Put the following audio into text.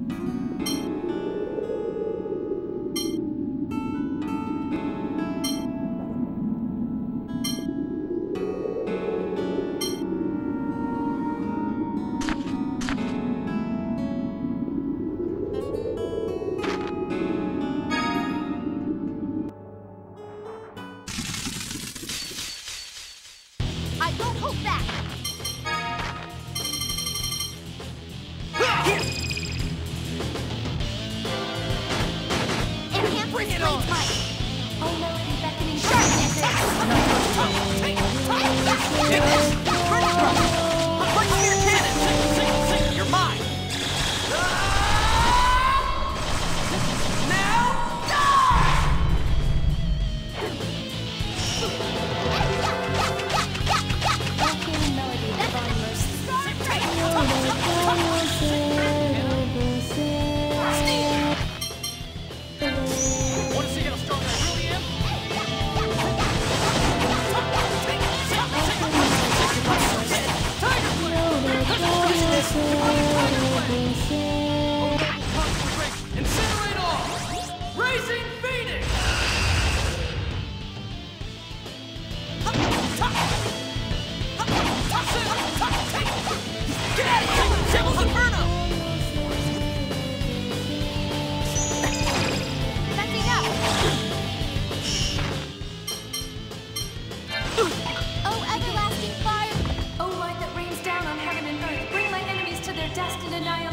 I won't hold back! Enhance Bring it flame on! might! Oh no, the beckoning darkness! Get this! Turn it from! I'll bring you your cannon! Sing, you're mine! Now, die! Volcano melody, divine mercy. Want to see how strong I really am? Tiger Blade! Incinerate all! Raising Phoenix! Get out of here! Devil's Inferno! Backing up! Oh, everlasting fire! O light that rains down on heaven and earth, bring my enemies to their destined annihilation.